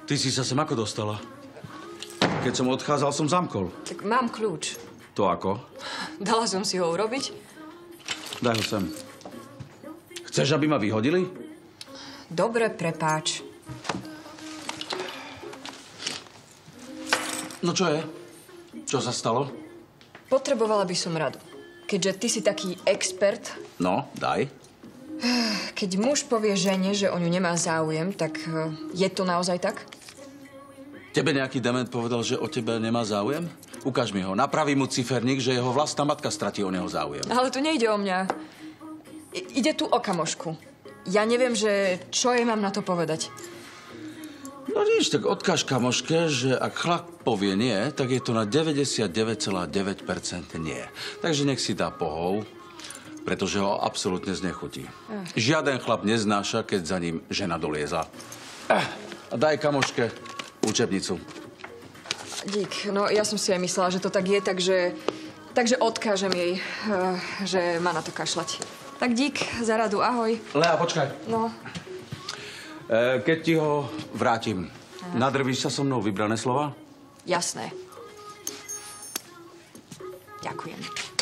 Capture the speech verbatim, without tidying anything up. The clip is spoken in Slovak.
Ty si sa sem ako dostala? Keď som odchádzal, som zamkol. Tak mám kľúč. To ako? Dala som si ho urobiť. Daj ho sem. Chceš, aby ma vyhodili? Dobre, prepáč. No čo je? Čo sa stalo? Potrebovala by som radu. Keďže ty si taký expert, No, daj. keď muž povie žene, že o ňu nemá záujem, tak eh, je to naozaj tak? Tebe nejaký dement povedal, že o tebe nemá záujem? Ukáž mi ho. Napraví mu ciferník, že jeho vlastná matka stratí o neho záujem. Ale tu nejde o mňa. I- ide tu o kamošku. Ja neviem, že čo jej mám na to povedať. No nič, tak odkáž kamoške, že ak chlap povie nie, tak je to na deväťdesiatdeväť celá deväť percent nie. Takže nech si dá pohov, pretože ho absolútne znechutí. Žiaden chlap neznáša, keď za ním žena dolieza. A daj kamoške učebnicu. Dík, no ja som si aj myslela, že to tak je, takže, takže odkážem jej, uh, že má na to kašľať. Tak dík za radu, ahoj. Lea, počkaj. No, E, keď ti ho vrátim, nadrvíš sa so mnou vybrané slova? jasné. Ďakujem.